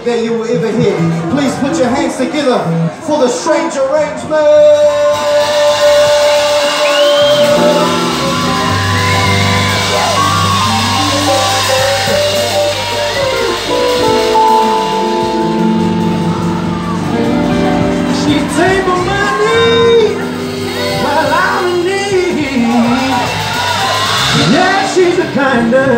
that you will ever hear. Please put your hands together for the strange arrangement. Yeah, she's a kind of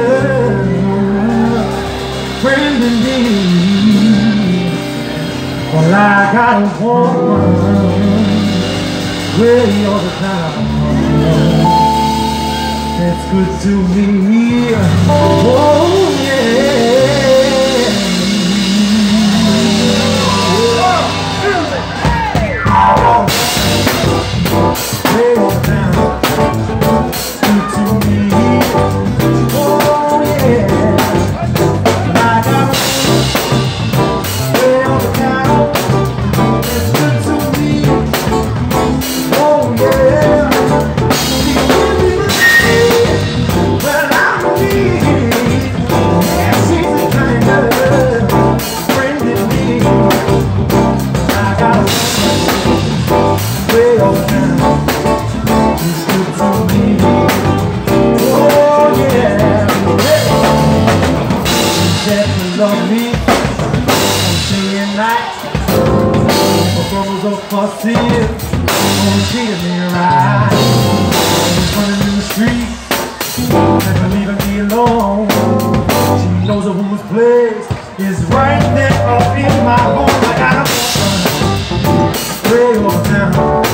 friend indeed. Well, I got a woman way all the time. That's good to me. Oh, yeah. Way all the time. Good to me. Love me day and night. My brothers up for sin, only treating me right. Always running in the street, never leaving me alone. She knows a woman's place is right there up in my home. I got a woman way over town.